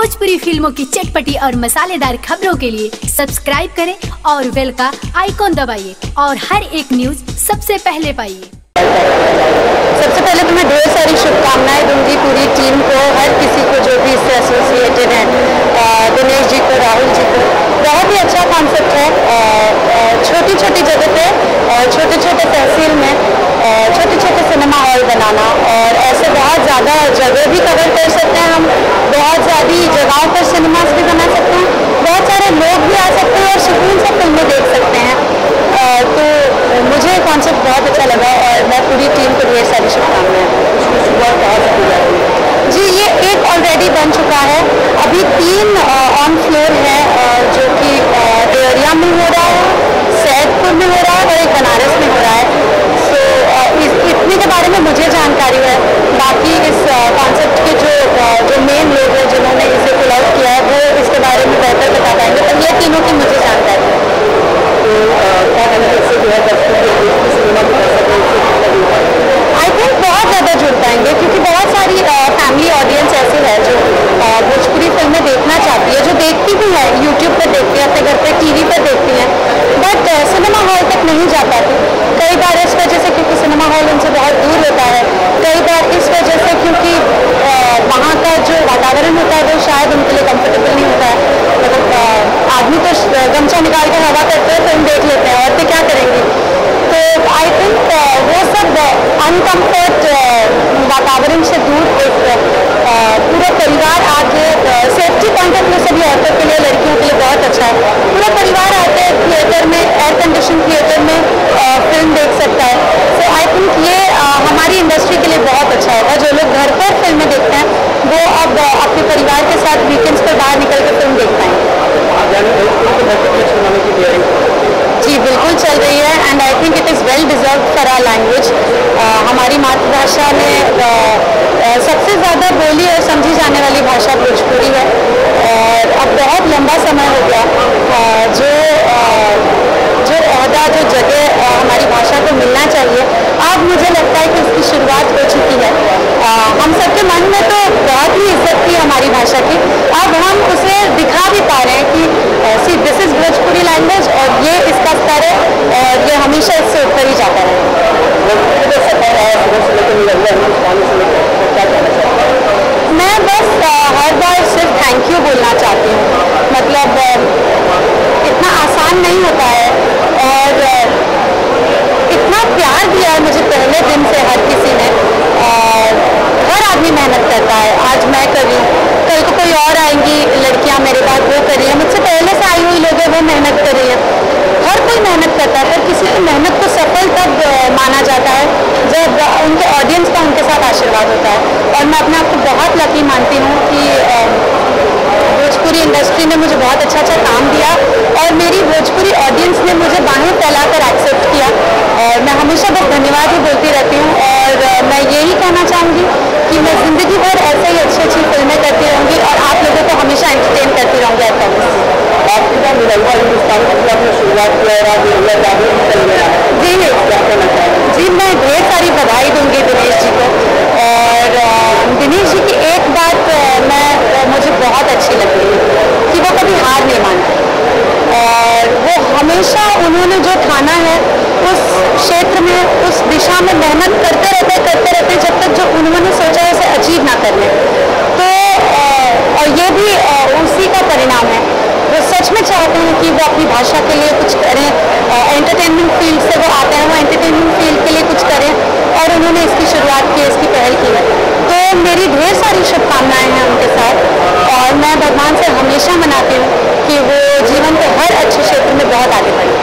भोजपुरी फिल्मों की चटपटी और मसालेदार खबरों के लिए सब्सक्राइब करें और बेल का आइकॉन दबाइए और हर एक न्यूज सबसे पहले पाइए। सबसे पहले तो मैं ढेर सारी शुभकामनाएं दूंगी पूरी टीम को, हर किसी को जो भी इससे एसोसिएटेड है, दिनेश जी को, राहुल जी को। बहुत ही अच्छा कॉन्सेप्ट है। छोटी छोटी जगह पे और छोटे छोटे तहसील में छोटे छोटे सिनेमा हॉल बनाना, और ऐसे बहुत ज़्यादा जगह भी कवर कर सकते हैं हम, बहुत ज़्यादा जगहों पर सिनेमास भी बना सकते हैं, बहुत सारे लोग भी आ सकते हैं और सुकून से फिल्में देख सकते हैं। तो मुझे कॉन्सेप्ट बहुत अच्छा लगा और मैं पूरी टीम को ढेर सारी शुभकामनाएं। जी, ये एक ऑलरेडी बन चुका है, अभी 3 ऑन फ्लोर है, जो कि देवरिया में हो रहा है, सैदपुर में हो रहा है और एक बनारस में हो रहा है। सो इतने के बारे में मुझे जानकारी है। बाकी इस कॉन्सेप्ट के जो मेन लोग हैं जिन्होंने इसे पुल आउट किया है, वो इसके बारे में बेहतर बता पाएंगे, तो ये तीनों की मुझे जानकारी है। आई थिंक बहुत ज़्यादा जुड़ पाएंगे, क्योंकि बहुत सारी फैमिली ऑडियंस ऐसे है जो भोजपुरी फिल्में देखना चाहती है, जो देखती भी है, यूट्यूब पर देखती है, अपने घर पर टीवी पर देखती है, बट सिनेमा हॉल तक नहीं जा पाती। कई बार इस वजह से क्योंकि सिनेमा हॉल उनसे बहुत दूर होता है, कई बार इस वजह से क्योंकि वहाँ का जो वातावरण होता है वो शायद उनके लिए कंफर्टेबल नहीं होता है। मतलब आदमी तो गमछा निकाल कर हवा करते हैं, फिल्म देख लेते हैं, औरतें क्या करेंगी। तो आई थिंक वो सब अनकम्फर्ट वातावरण से दूर एक पूरा परिवार आके, सेफ्टी पॉइंट ऑफ व्यू से भी औरतों के लिए, लड़कियों के लिए बहुत अच्छा है। पूरा परिवार आके थिएटर में, एयर कंडीशन थिएटर में फिल्म देख सकता है। सो आई थिंक ये हमारी इंडस्ट्री के लिए बहुत अच्छा होगा। जो लोग घर पर फिल्में देखते हैं वो अब अपने परिवार के साथ वीकेंड्स पर बाहर निकल कर फिल्म देख पाएंगे। जी बिल्कुल चल रही है, and I think it is well deserve for our language. हमारी मातृभाषा में सबसे ज़्यादा बोली और समझी जाने वाली भाषा भोजपुरी है, और अब बहुत लंबा समय हो गया जो ओहदा, जो जगह हमारी भाषा को मिलना चाहिए, अब मुझे लगता है कि उसकी शुरुआत हो चुकी है। हम सबके मन में तो बहुत ही इज्जत थी हमारी भाषा की, अब हम उसे दिखा भी पा रहे हैं कि see this is Bhojpuri language, और ये इसका स्तर है और ये हमेशा इससे ऊपर ही जाता है। मैं बस हर बार सिर्फ थैंक यू बोलना चाहती हूँ। मतलब इतना आसान नहीं होता है, और इतना प्यार दिया है मुझे पहले दिन से हर किसी ने। हर आदमी मेहनत करता है, आज मैं कर रही हूँ, कल को कोई और आएंगी लड़कियाँ मेरे बाद, वो कर रही है, मुझसे पहले से आई हुई लोग हैं वो मेहनत कर रही है। हर कोई मेहनत करता है, पर किसी की मेहनत को सफल तब माना जाता है जब उनके ऑडियंस का उनके साथ आशीर्वाद होता है। और मैं अपने आप को बहुत लकी मानती हूँ कि भोजपुरी इंडस्ट्री ने मुझे बहुत अच्छा अच्छा काम दिया, और मेरी भोजपुरी ऑडियंस ने मुझे बाहें फैलाकर एक्सेप्ट किया, और मैं हमेशा बस धन्यवाद ही बोलती रहती हूँ। और मैं यही कहना चाहूँगी कि मैं ज़िंदगी भर ऐसे ही अच्छी अच्छी फिल्में करती रहूँगी और आप लोगों को हमेशा एंटरटेन करती रहूँगी। जी, मैं ढेर सारी बधाई दूंगी दिनेश जी को, और दिनेश जी की एक बात मुझे बहुत अच्छी लगती है कि वो कभी हार नहीं मानते, और वो हमेशा उन्होंने जो ठाना है उस क्षेत्र में, उस दिशा में मेहनत करते रहते जब तक जो उन्होंने सोचा है उसे अचीव ना कर ले। तो और ये भी उसी का परिणाम है। वो सच में चाहते हैं कि वो अपनी भाषा के लिए कुछ करें, एंटरटेनमेंट फील्ड से वो आते हैं, वो एंटरटेनमेंट फील्ड के लिए कुछ करें, और उन्होंने इसकी शुरुआत की, इसकी पहल की है। तो मेरी ढेर सारी शुभकामनाएं हैं उनके साथ, और मैं भगवान से हमेशा मनाती हूँ कि वो जीवन के हर अच्छे क्षेत्र में बहुत आगे बढ़े।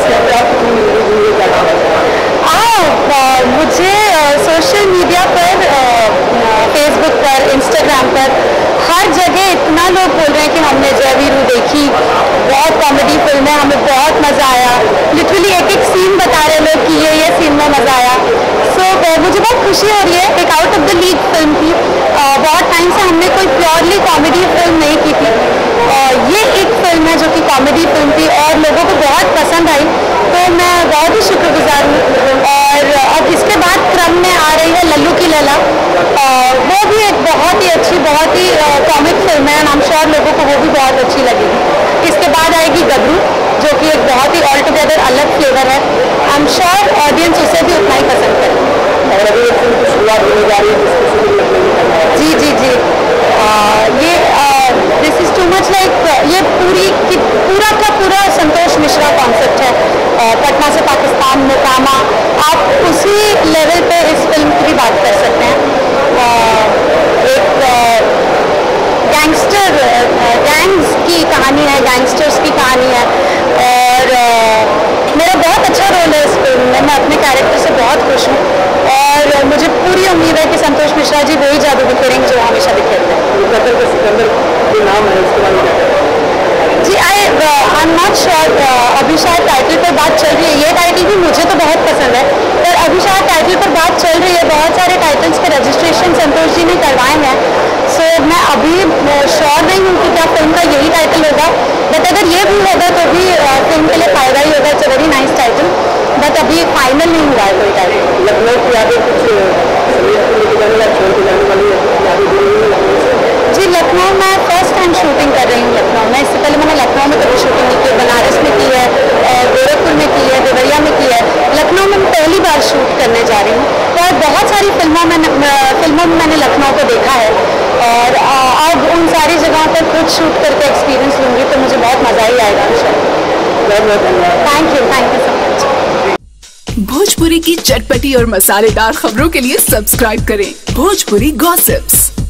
मुझे सोशल मीडिया पर, फेसबुक पर, इंस्टाग्राम पर, हर जगह इतना लोग बोल रहे हैं कि हमने जय वीरू देखी, बहुत कॉमेडी फिल्म है, हमें बहुत मज़ा आया। लिटरली एक एक सीन बता रहे लोग कि ये सीन में मज़ा आया। सो मुझे बहुत खुशी हो रही है। एक out of the league film थी, बहुत टाइम से हमने कोई प्योरली कॉमेडी फिल्म नहीं की थी, ये एक फिल्म है जो कि कॉमेडी फिल्म थी और लोगों को बहुत पसंद आई, तो मैं बहुत ही शुक्रगुजार हूँ। और अब इसके बाद क्रम में आ रही है लल्लू की लैला, वो भी एक बहुत ही अच्छी, बहुत ही कॉमिक फिल्म है, आई एम श्योर लोगों को वो भी बहुत अच्छी लगेगी। इसके बाद आएगी गबरू, जो कि एक बहुत ही ऑल टुगेदर अलग फ्लेवर है। आई एम श्योर ऑडियंस उसे भी उतना ही पसंद करेगी। और अभी एक फिल्म की शुरुआत होने जा रही है जिसको शूटिंग लगने की करना है। जी जी जी, ये this is too much like, ये पूरा का पूरा संतोष मिश्रा कॉन्सेप्ट है। पटना से पाकिस्तान, मोकामा, आप उसी लेवल पे इस फिल्म की भी बात कर सकते हैं। एक गैंग्स की कहानी है, गैंगस्टर्स की कहानी है, और मेरा बहुत अच्छा रोल है इस फिल्म में। मैं अपने कैरेक्टर से बहुत खुश हूँ और मुझे पूरी उम्मीद है कि संतोष मिश्रा जी वही जादू दिखेंगे जो हमेशा दिखेते हैं। कतर का सिकंदर जो नाम है उसके बारे में जी, आई एम नॉट श्योर, अभी शायद टाइटल पर बात चल रही है। ये टाइटल भी मुझे तो बहुत पसंद है, पर अभी शायद टाइटल पर बात चल रही है। बहुत सारे टाइटल्स के रजिस्ट्रेशन संतोष जी ने करवाए हैं, सो मैं अभी श्योर नहीं हूँ कि क्या फिल्म का यही टाइटल होगा, बट अगर ये भी होगा तो भी फिल्म के लिए फायदा ही होगा। It's a very nice title, but अभी फाइनल नहीं हुआ है कोई टाइटल। लखनऊ की यादें कुछ लेके जाने छोड़ के जाने वाली यादें जी, लखनऊ मैं फर्स्ट टाइम शूटिंग कर रही हूँ लखनऊ में। इससे पहले मैंने लखनऊ में कभी शूटिंग नहीं की, बनारस में की है, गोरखपुर में की है, देवरिया में की है। लखनऊ में मैं पहली बार शूट करने जा रही हूँ, और बहुत सारी फिल्मों में मैंने लखनऊ को देखा है, और अब उन सारी जगहों पर खुद शूट करके एक्सपीरियंस लूँगी, तो मुझे बहुत मज़ा ही आएगा। बहुत बहुत धन्यवाद। Thank you so much. Bhojpuri की चटपटी और मसालेदार खबरों के लिए सब्सक्राइब करें भोजपुरी गॉसिप्स।